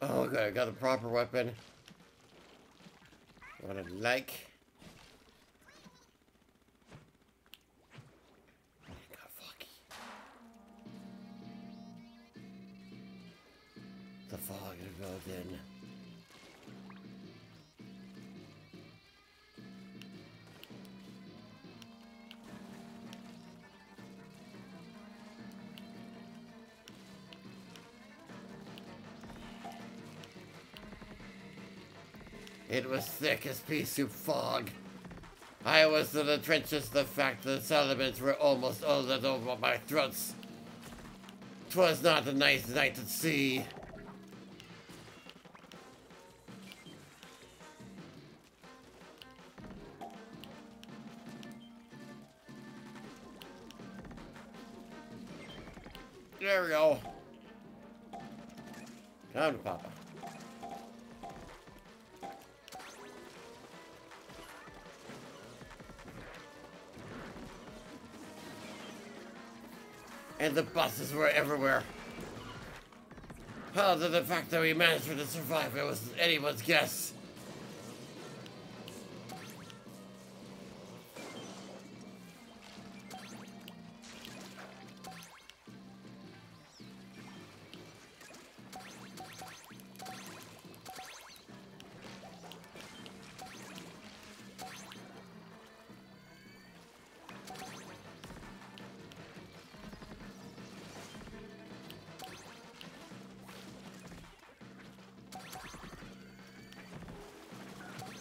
Oh, good. I got the proper weapon. What I like. God, fuck. The fog is built in. It was thick as pea soup fog. I was in the trenches, the fact that the sediments were almost all that over my throats. 'Twas not a nice night at sea. There we go. Come to Papa. And the buses were everywhere. How did the fact that we managed to survive, it was anyone's guess.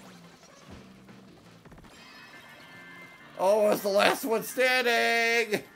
Oh, it's the last one standing!